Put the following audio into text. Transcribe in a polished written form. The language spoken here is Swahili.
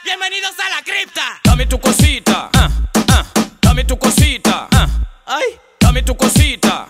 Bienvenidos a la cripta. Dame tu cosita, dame tu cosita, ay, dame tu cosita.